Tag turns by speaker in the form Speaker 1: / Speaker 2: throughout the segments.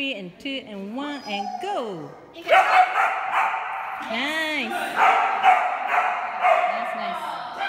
Speaker 1: 3 and 2 and 1 and go. Nice. That's nice.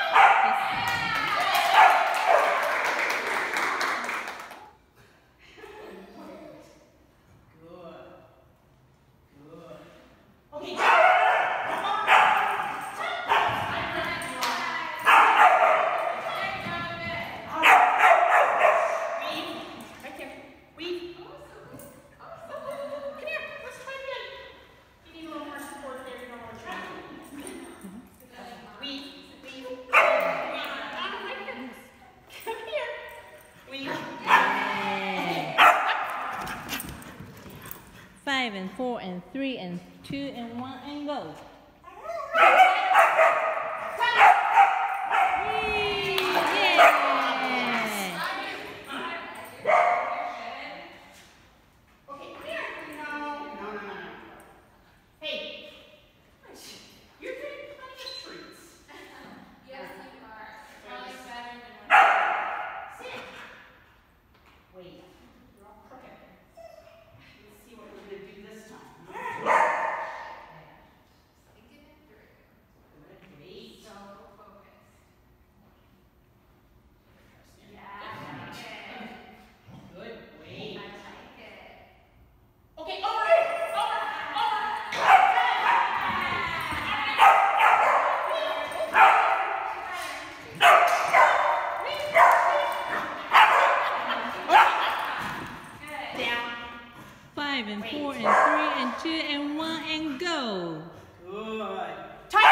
Speaker 1: Five and 4 and 3 and 2 and 1 and go. Five and 4 and 3 and 2 and 1 and go.
Speaker 2: Good. Time.